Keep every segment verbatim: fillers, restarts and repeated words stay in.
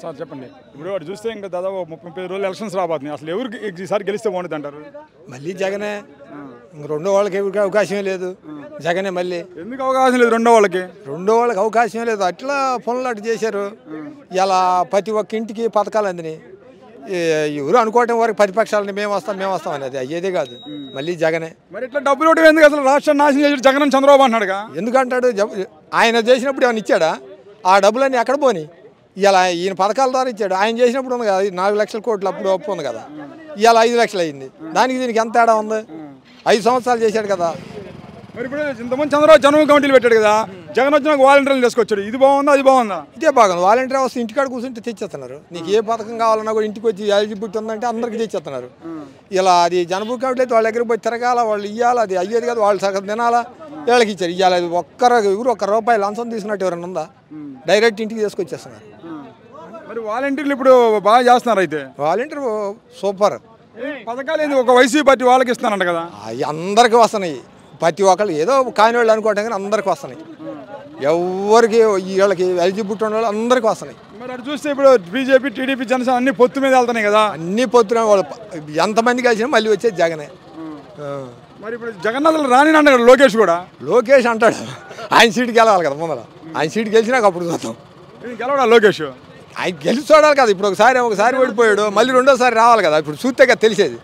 Sir చెప్పండి. ఇప్పుడు వాడు చూస్తే ఇంకా దాదాపు ముప్పై ముప్పై రోజులు ఎలక్షన్స్ రాబోతున్నాయి. అసలు ఎవరికి ఈసారి గెలిస్తే బాగుంటుంది అంటారు? మళ్ళీ జగనే. ఇంక రెండో వాళ్ళకి ఎవరికి అవకాశమే లేదు. జగనే మళ్ళీ. ఎందుకు అవకాశం లేదు రెండో వాళ్ళకి? రెండో వాళ్ళకి అవకాశమే లేదు. అట్లా పనులు అటు చేశారు. ఇలా ప్రతి ఒక్క ఇంటికి పథకాలు అందినాయి. ఎవరు అనుకోవటం వరకు ప్రతిపక్షాలని మేము వస్తాం మేము వస్తాం అనేది అయ్యేదే కాదు. మళ్ళీ జగనే. మరి ఇట్లా డబ్బులు ఇవ్వడం ఎందుకు? అసలు రాష్ట్రాన్ని నాశనం చేసి జగన్ చంద్రబాబు అన్నాడుగా. ఎందుకంటాడు? ఆయన చేసినప్పుడు ఏమైనా ఇచ్చాడా? ఆ డబ్బులన్నీ ఎక్కడ పోని? ఇలా ఈయన పథకాల ద్వారా ఇచ్చాడు. ఆయన చేసినప్పుడు ఉంది కదా నాలుగు లక్షల కోట్లు అప్పుడు అప్పు ఉంది కదా, ఇవాళ ఐదు లక్షలు అయింది. దానికి దీనికి ఎంత తేడా ఉంది? ఐదు సంవత్సరాలు చేశాడు కదా. మరి ఇప్పుడు ఇంతమంది చంద్రబాబు జనం కమిటీలు పెట్టాడు కదా, జగన్ వచ్చిన వాలంటీర్లు తీసుకొచ్చాడు. ఇది బాగుందా అది బాగుందా? ఇదే బాగుంది. వాలంటీర్ వస్తే ఇంటికాడ కూర్చుంటే తెచ్చేస్తున్నారు. నీకు ఏ పథకం కావాలన్నా కూడా ఇంటికి వచ్చి ఎలిజిబిలిటీ ఉందంటే అందరికి తెచ్చేస్తున్నారు. ఇలా అది జనభూ కమిటీ అయితే వాళ్ళ దగ్గర పోయి తిరగాల, వాళ్ళు ఇవ్వాలి. అది అయ్యేది కాదు. వాళ్ళు సగం తినాలా, వీళ్ళకి ఇచ్చారు. ఇవాళ అది ఒక్కరు ఎవరు ఒక్క రూపాయి లంచం తీసుకున్నట్టు ఎవరైనా ఉందా? డైరెక్ట్ ఇంటికి తీసుకొచ్చేస్తున్నారు. మరి వాలంటీర్లు ఇప్పుడు బాగా చేస్తున్నారు. అయితే వాలంటీర్ సూపర్. పథకాలు ఏంది ఒక వైసీపీ పార్టీ వాళ్ళకి ఇస్తున్నారంట కదా? అవి అందరికీ వస్తున్నాయి. ప్రతి ఒక్కళ్ళు ఏదో కాని వాళ్ళు అనుకోవటం కానీ అందరికి వస్తున్నాయి. ఎవరికి వీళ్ళకి ఎలిజిబిలిటీ ఉన్న వాళ్ళు అందరికి వస్తున్నాయి. మరి అటు చూస్తే ఇప్పుడు బీజేపీ టీడీపీ జనసేన అన్ని పొత్తు మీద వెళ్తున్నాయి కదా. అన్ని పొత్తున వాళ్ళు ఎంతమంది కలిసినా మళ్ళీ వచ్చేది జగనే. మరి ఇప్పుడు జగన్నాథ్ రాని అంటాడు లోకేష్ కూడా. లోకేష్ అంటాడు ఆయన సీటుకి వెళ్ళాలి కదా ముందర. ఆయన సీటుకి గెలిచినాక అప్పుడు చూద్దాం. గెలవడా లోకేష్? ఆయన గెలిచి చూడాలి కదా. ఇప్పుడు ఒకసారి ఒకసారి ఓడిపోయాడు, మళ్ళీ రెండోసారి రావాలి కదా. ఇప్పుడు చూస్తే కదా తెలిసేది.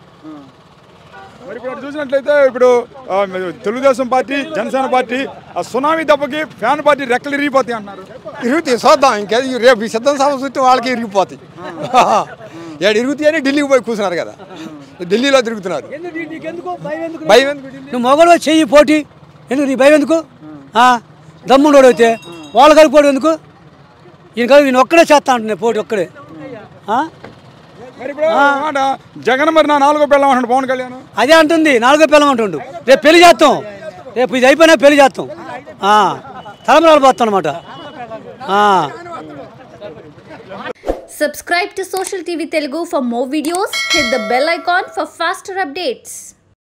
మరి ఇప్పుడు చూసినట్లయితే ఇప్పుడు తెలుగుదేశం పార్టీ జనసేన పార్టీ ఆ సునామీ దెబ్బకి ఫ్యాన్ పార్టీ రెక్కలు ఇరిగిపోతాయి అంటున్నారు. ఇరుగుతాయి చూద్దాం. ఇంకా రేపు ఈ సిద్ధం సభ చూస్తే వాళ్ళకి ఇరిగిపోతాయి. ఏడు ఇరుగుతాయి అని ఢిల్లీకి పోయి కూర్చున్నారు కదా. ఢిల్లీలో తిరుగుతున్నారు. భయం ఎందుకు? నువ్వు మొగలు చెయ్యి పోటీ ఎందుకు? నీ భయం ఎందుకు? దమ్ముండోడు అయితే వాళ్ళు కలిపోవడం ఎందుకు? ఈయన కలిపి నేను ఒక్కడే చేస్తా అంటున్నాను పోటీ ఒక్కడే. జగన్ మరి నా నాలుగో పిల్లం అంటాడు పవన్ కళ్యాణ్. అదే అంటుంది నాలుగో పిల్లం అంటుండు. రేపు పెళ్లి చేస్తాం. రేపు ఇది అయిపోయినా పెళ్లి చేస్తాం. తలమరాలు పోతాం అనమాట. Subscribe to Social T V Telugu for more videos. Hit the bell icon for faster updates.